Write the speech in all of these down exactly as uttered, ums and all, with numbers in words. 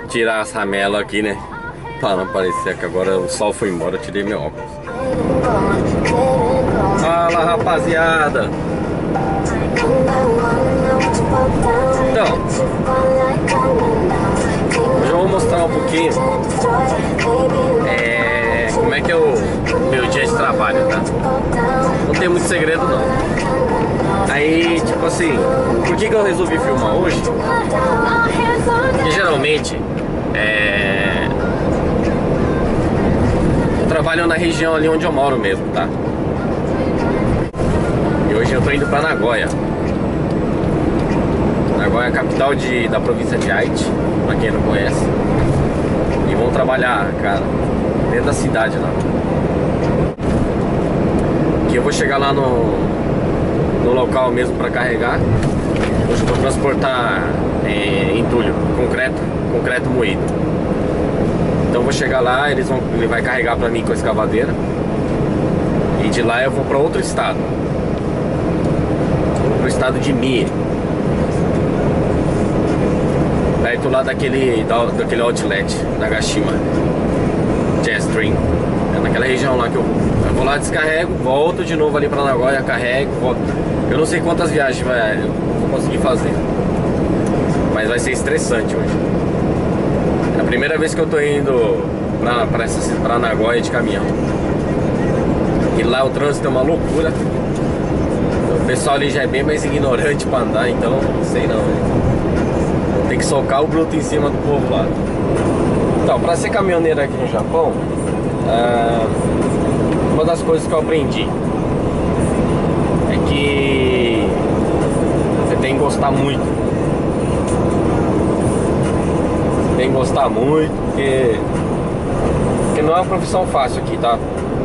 tirar essa mela aqui, né? Pra não parecer que agora o sol foi embora, eu tirei meu óculos. Fala, rapaziada! Então, hoje eu vou mostrar um pouquinho é, como é que é o meu dia de trabalho, tá? Não tem muito segredo não. Aí, tipo assim, por que que eu resolvi filmar hoje? Porque geralmente é, eu trabalho na região ali onde eu moro mesmo, tá? E hoje eu tô indo pra Nagoya. Nagoya é a capital de, da província de Aichi, pra quem não conhece. E vão trabalhar, cara, dentro da cidade lá. Que eu vou chegar lá no, no local mesmo pra carregar. Hoje eu vou transportar é, entulho, concreto, concreto moído. Então eu vou chegar lá, eles vão, ele vai carregar pra mim com a escavadeira. E de lá eu vou pra outro estado. Vou pro estado de Mie. Perto lá daquele, da, daquele outlet, Nagashima Jazz Stream. É naquela região lá que eu vou. Eu vou lá, descarrego, volto de novo ali pra Nagoya, carrego, volto. Eu não sei quantas viagens vai, eu vou conseguir fazer, mas vai ser estressante hoje. É a primeira vez que eu tô indo pra, pra, essa, pra Nagoya de caminhão. E lá o trânsito é uma loucura. O pessoal ali já é bem mais ignorante pra andar, então não sei não. Tem que socar o bruto em cima do povo lá. Então, pra ser caminhoneiro aqui no Japão, é, uma das coisas que eu aprendi é que você tem que gostar muito. Você tem que gostar muito, porque, porque não é uma profissão fácil aqui, tá?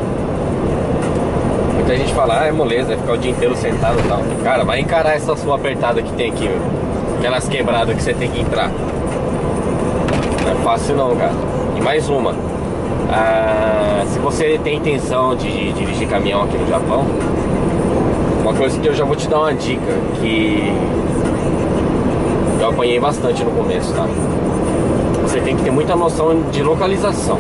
Muita gente fala, ah, é moleza, vai ficar o dia inteiro sentado e tal. Cara, vai encarar essa sua apertada que tem aqui, meu. Aquelas quebradas que você tem que entrar. Não é fácil não, cara. E mais uma, ah, se você tem intenção de dirigir caminhão aqui no Japão, uma coisa que eu já vou te dar uma dica, que eu apanhei bastante no começo, tá? Você tem que ter muita noção de localização.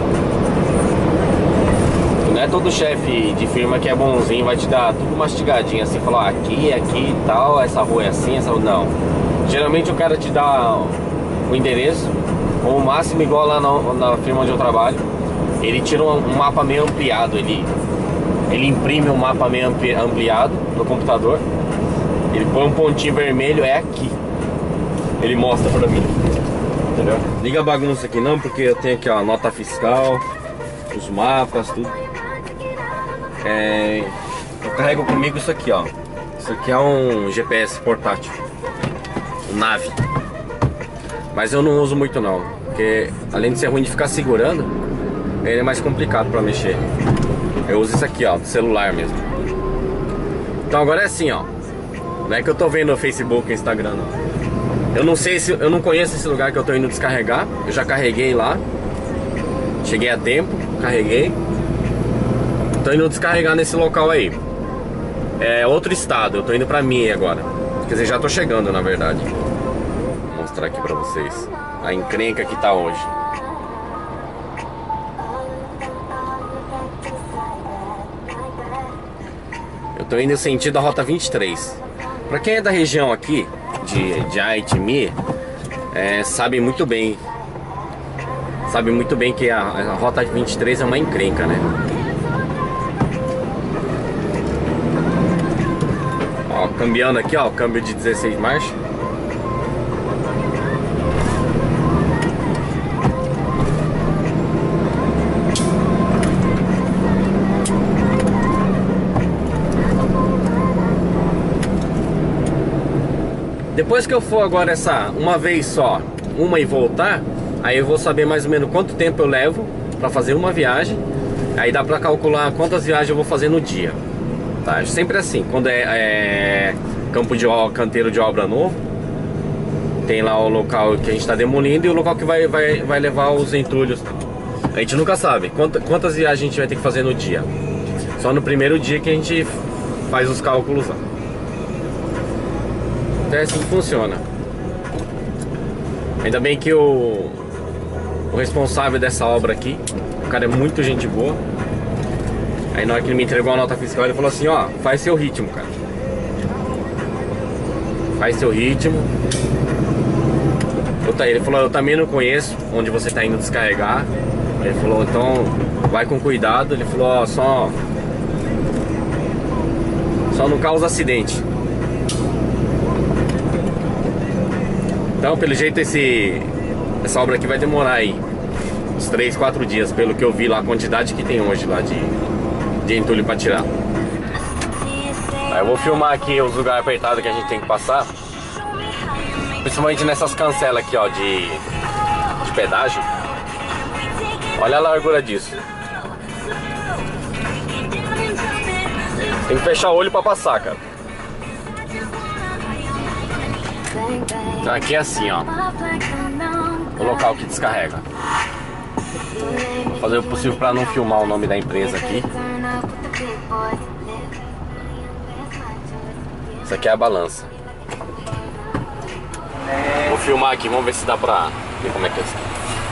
Não é todo chefe de firma que é bonzinho, vai te dar tudo mastigadinho assim, falar aqui, aqui e tal, essa rua é assim, essa rua não. Geralmente o cara te dá o endereço, ou o máximo igual lá na, na firma onde eu trabalho. Ele tira um, um mapa meio ampliado, ele, ele imprime um mapa meio ampli, ampliado no computador. Ele põe um pontinho vermelho, é aqui. Ele mostra pra mim, entendeu? Liga a bagunça aqui não, porque eu tenho aqui ó, a nota fiscal, os mapas, tudo. É, eu carrego comigo isso aqui, ó. Isso aqui é um G P S portátil, um Navi. Mas eu não uso muito não, porque além de ser ruim de ficar segurando, ele é mais complicado pra mexer. Eu uso isso aqui, ó, do celular mesmo. Então agora é assim, ó. Não é que eu tô vendo no Facebook e Instagram não. Eu não sei se, eu não conheço esse lugar que eu tô indo descarregar. Eu já carreguei lá. Cheguei a tempo, carreguei. Tô indo descarregar nesse local aí. É outro estado, eu tô indo pra Mie agora. Quer dizer, já tô chegando na verdade. Vou mostrar aqui pra vocês a encrenca que tá hoje. Eu tô indo sentido a rota vinte e três. Pra quem é da região aqui de, de Aichi, Mie, é, sabe muito bem Sabe muito bem que a, a rota vinte e três é uma encrenca, né? Ó, cambiando aqui, ó, câmbio de dezesseis marchas. Depois que eu for agora essa uma vez só, uma e voltar, aí eu vou saber mais ou menos quanto tempo eu levo pra fazer uma viagem. Aí dá pra calcular quantas viagens eu vou fazer no dia. Tá? Sempre assim, quando é, é campo de obra, canteiro de obra novo, tem lá o local que a gente tá demolindo e o local que vai, vai, vai levar os entulhos. A gente nunca sabe quantas, quantas viagens a gente vai ter que fazer no dia. Só no primeiro dia que a gente faz os cálculos lá. Então é assim que funciona. Ainda bem que o, o responsável dessa obra aqui, o cara é muito gente boa. Aí na hora que ele me entregou a nota fiscal, ele falou assim, ó, faz seu ritmo, cara. Faz seu ritmo. Eu, ele falou, eu também não conheço onde você tá indo descarregar. Ele falou, então vai com cuidado. Ele falou, ó, só Só não causa acidente. Então, pelo jeito, esse essa obra aqui vai demorar aí uns três, quatro dias, pelo que eu vi lá, a quantidade que tem hoje lá de, de entulho pra tirar. Aí eu vou filmar aqui os lugares apertados que a gente tem que passar, principalmente nessas cancelas aqui, ó, de, de pedágio. Olha a largura disso. Tem que fechar o olho pra passar, cara. Aqui é assim, ó, o local que descarrega. Vou fazer o possível pra não filmar o nome da empresa aqui. Isso aqui é a balança. Vou filmar aqui, vamos ver se dá pra ver como é que é isso.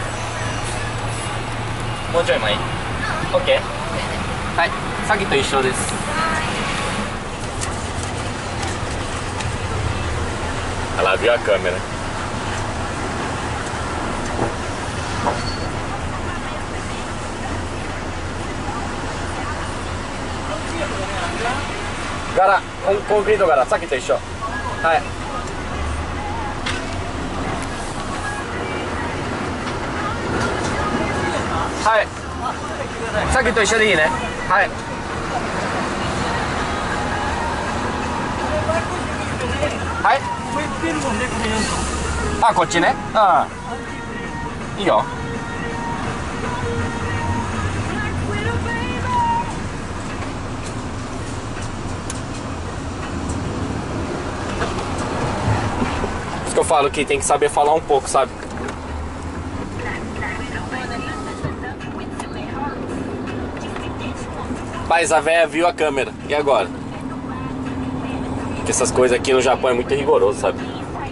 Bom dia, mãe. Ok. Hai, sagi to issho desu. Ela viu a câmera. Gara, concreto gara, saki to issho. Hai. Hai. Saki to issho de ii ne? Hai. Hai. Ah, こっちね。ああ。いいよ。Por isso que eu falo que tem que saber falar um pouco, sabe? Mas a véia viu a câmera. E agora? Porque essas coisas aqui no Japão é muito rigoroso, sabe?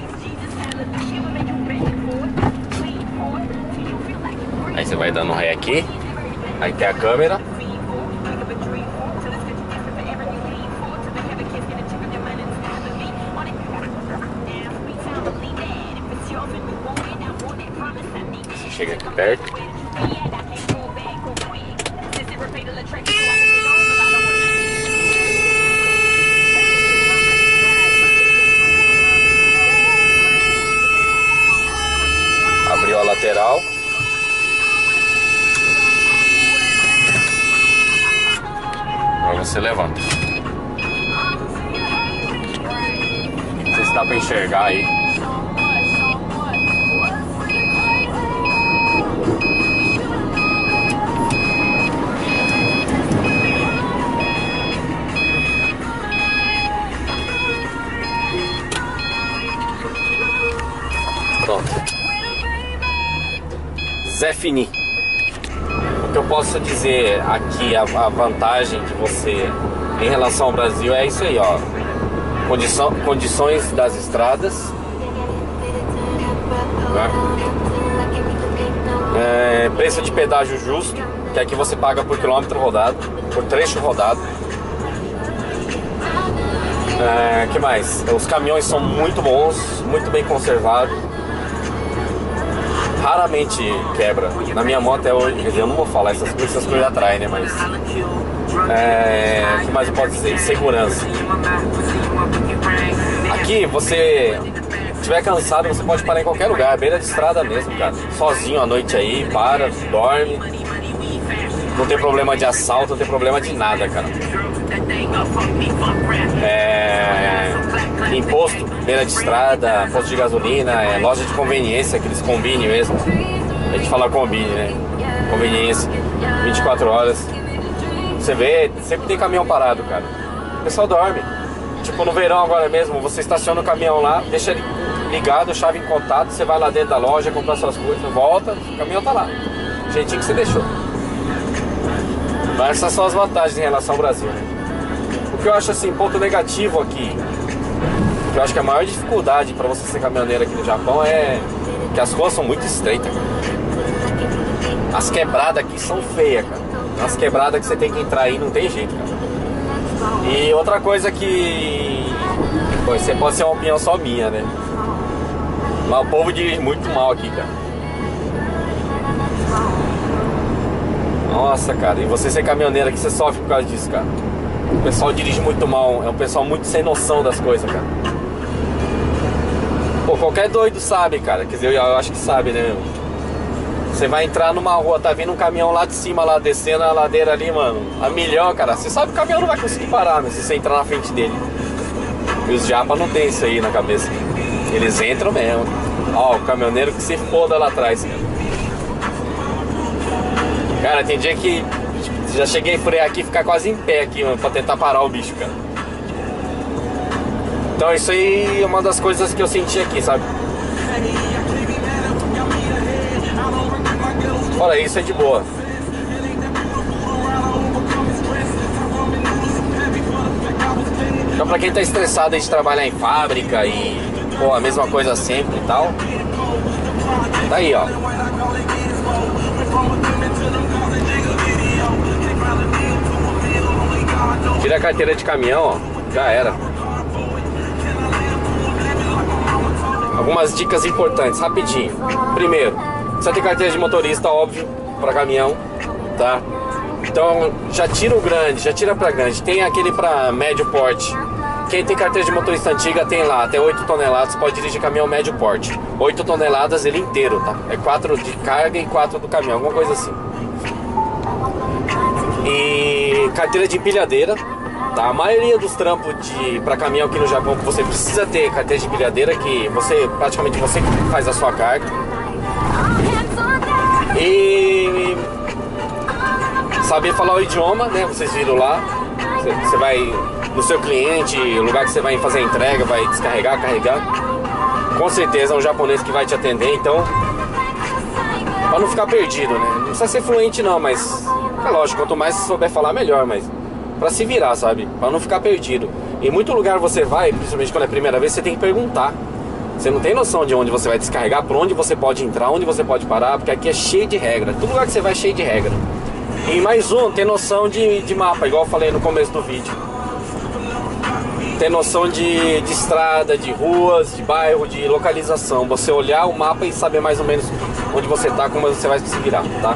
Aí você vai dando ré aqui. Aí tem a câmera. Você chega aqui perto. Abriu a lateral. Agora você levanta. Não sei se dá pra enxergar aí. Pronto. Zé Fini. O que eu posso dizer aqui, a, a vantagem de você em relação ao Brasil é isso aí, ó. Condição, condições das estradas, né? É, preço de pedágio justo, que aqui você paga por quilômetro rodado, por trecho rodado. É, que mais? Os caminhões são muito bons, muito bem conservados. Raramente quebra. Na minha moto é hoje, quer dizer, eu não vou falar essas coisas, essas coisas atrás, né? Mas é, o que mais eu posso dizer? Segurança. Aqui, você estiver cansado, você pode parar em qualquer lugar, beira de estrada mesmo, cara. Sozinho à noite aí, para, dorme. Não tem problema de assalto, não tem problema de nada, cara. É, imposto, beira de estrada, posto de gasolina, é, loja de conveniência, aqueles combine mesmo. A gente fala combine, né? Conveniência, vinte e quatro horas. Você vê, sempre tem caminhão parado, cara. O pessoal dorme. Tipo, no verão agora mesmo, você estaciona o caminhão lá, deixa ele ligado, chave em contato, você vai lá dentro da loja, comprar suas coisas, volta, o caminhão tá lá. Jeitinho que você deixou. Mas essas são as vantagens em relação ao Brasil, né? O que eu acho assim, ponto negativo aqui, que eu acho que a maior dificuldade para você ser caminhoneiro aqui no Japão é porque as ruas são muito estreitas, cara. As quebradas aqui são feias, cara. As quebradas que você tem que entrar aí não tem jeito, cara. E outra coisa que... Pô, isso pode ser uma opinião só minha, né? Mas o povo dirige muito mal aqui, cara. Nossa, cara, e você ser caminhoneiro aqui, você sofre por causa disso, cara. O pessoal dirige muito mal, é um pessoal muito sem noção das coisas, cara. Pô, qualquer doido sabe, cara. Quer dizer, eu acho que sabe, né? Você vai entrar numa rua, tá vindo um caminhão lá de cima, lá descendo a ladeira ali, mano, a milhão, cara. Você sabe que o caminhão não vai conseguir parar, né, se você entrar na frente dele. E os japa não tem isso aí na cabeça. Eles entram mesmo. Ó, o caminhoneiro que se foda lá atrás, cara. Cara, tem dia que já cheguei a frear aqui e ficar quase em pé aqui, mano, pra tentar parar o bicho, cara. Então isso aí é uma das coisas que eu senti aqui, sabe? Olha, isso é de boa. Então pra quem tá estressado de trabalhar em fábrica e, pô, a mesma coisa sempre e tal, tá aí, ó. Tira a carteira de caminhão, ó, já era. Algumas dicas importantes, rapidinho. Primeiro, você tem carteira de motorista, óbvio, para caminhão, tá? Então já tira o grande, já tira para grande. Tem aquele para médio porte. Quem tem carteira de motorista antiga tem lá até oito toneladas, pode dirigir caminhão médio porte. oito toneladas ele inteiro, tá? É quatro de carga e quatro do caminhão, alguma coisa assim. E carteira de empilhadeira, tá? A maioria dos trampos de para caminhão aqui no Japão que você precisa ter carteira de empilhadeira, que você praticamente você faz a sua carga. E saber falar o idioma, né? Vocês viram lá, você, você vai no seu cliente, o lugar que você vai fazer a entrega, vai descarregar, carregar, com certeza é um japonês que vai te atender. Então, para não ficar perdido, né? Não precisa ser fluente não, mas é lógico, quanto mais você souber falar, melhor, mas para se virar, sabe? Para não ficar perdido. Em muito lugar você vai, principalmente quando é a primeira vez, você tem que perguntar. Você não tem noção de onde você vai descarregar, por onde você pode entrar, onde você pode parar, porque aqui é cheio de regra. Todo lugar que você vai é cheio de regra. E mais um, tem noção de, de mapa, igual eu falei no começo do vídeo. Tem noção de, de estrada, de ruas, de bairro, de localização. Você olhar o mapa e saber mais ou menos onde você tá, como você vai se virar, tá?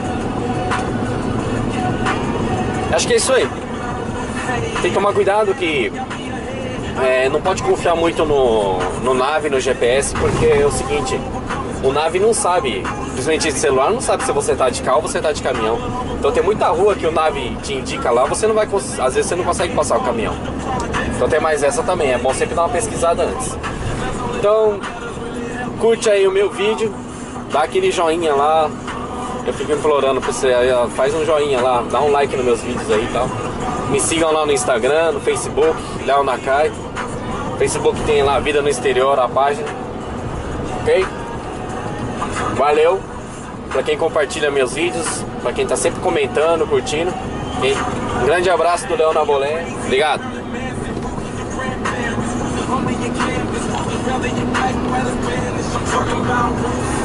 Acho que é isso aí. Tem que tomar cuidado que é, não pode confiar muito no, no Navi, no G P S, porque é o seguinte, o Navi não sabe, principalmente esse celular, não sabe se você tá de carro ou você tá de caminhão. Então tem muita rua que o Navi te indica lá, você não vai, às vezes você não consegue passar o caminhão. Então tem mais essa também, é bom sempre dar uma pesquisada antes. Então, curte aí o meu vídeo, dá aquele joinha lá, eu fico implorando pra você, aí, ó, faz um joinha lá, dá um like nos meus vídeos aí e tal. Me sigam lá no Instagram, no Facebook, Léo Nakai. Facebook tem lá Vida no Exterior, a página. Ok? Valeu pra quem compartilha meus vídeos, pra quem tá sempre comentando, curtindo. Okay? Um grande abraço do Léo Nabolé. Obrigado. Talking about